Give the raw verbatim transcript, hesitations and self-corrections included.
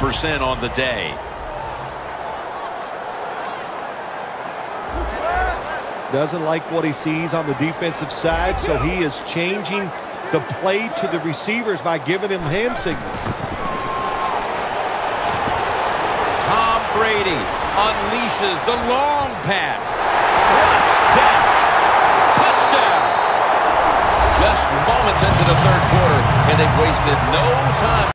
percent on the day. Doesn't like what he sees on the defensive side, so he is changing the play to the receivers by giving him hand signals. Tom Brady unleashes the long pass. Clutch catch. Touchdown. Just moments into the third quarter, and they've wasted no time.